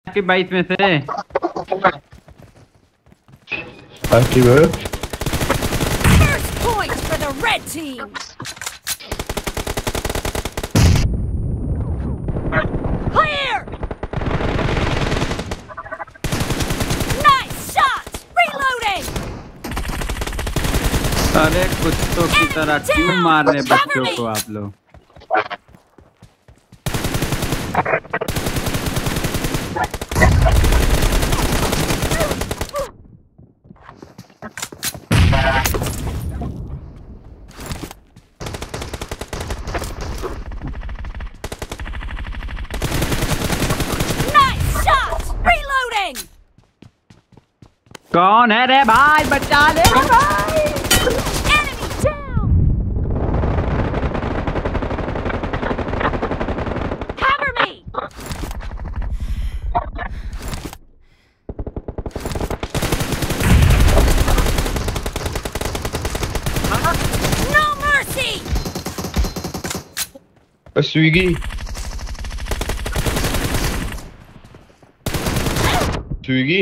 कि 22 में से Active. First point for the red team. Clear. Nice shot. Reloading. साले कुत्तों की तरह क्यों मार रहे बच्चों को आप लोग? कौन है रे भाई? बचा ले भाई। Enemy down. Cover me. No mercy. Swiggy. Swiggy.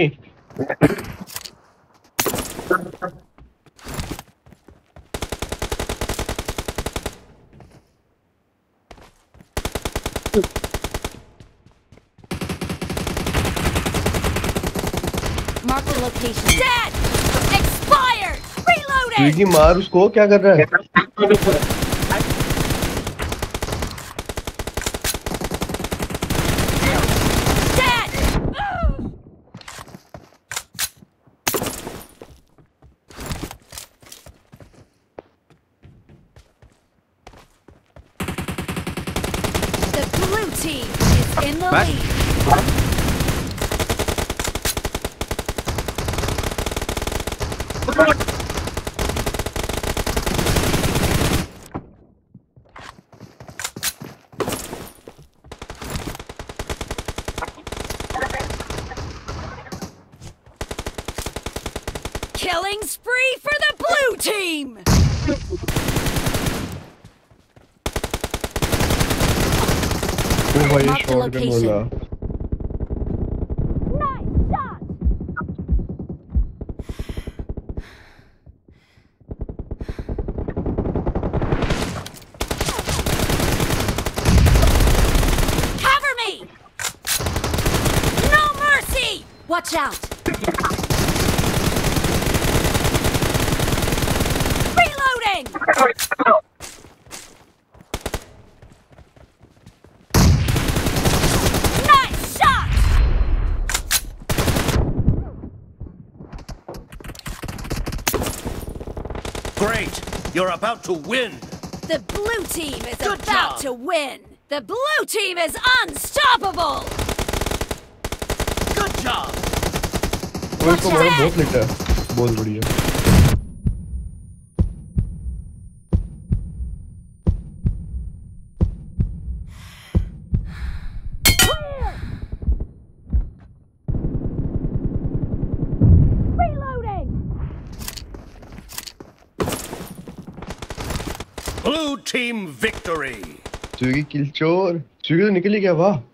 Mark the location. Dead. Expired. Reloading. Swiggy मार उसको क्या कर रहा है? Dead. The blue team is in the lead. Killing spree for the blue team! भाई Mark the शॉट गन बोला। Nice shot! Cover me! No mercy! Watch out! Reloading! Nice shot! Great! You're about to win! The blue team is Good about job. to win! The blue team is unstoppable! Good job! वो इसको मारो बहुत late है। बहुत बढ़िया। Reloading! Blue team victory! Swiggy kill चोर। Swiggy तो निकल ही गया वाह।